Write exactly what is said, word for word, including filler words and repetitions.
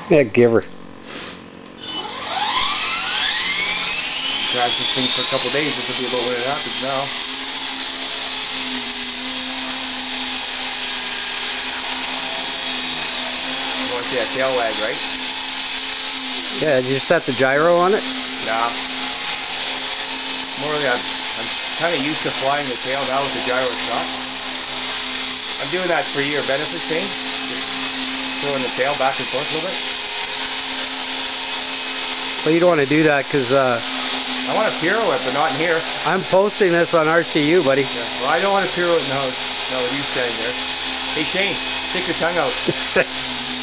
Yeah, give her. Crash this thing for a couple days, this will be about when it happens now. You want to see that tail wag, right? Yeah, did you set the gyro on it? Nah. More really, I'm, I'm kind of used to flying the tail now with the gyro shot. I'm doing that for your benefit thing. Just throwing the tail back and forth a little bit. Well, you don't want to do that because uh, I want a pirouette, but not in here. I'm posting this on R C U, buddy. Yeah. Well, I don't want a pirouette. No, no, with you standing there. Hey Shane, stick your tongue out.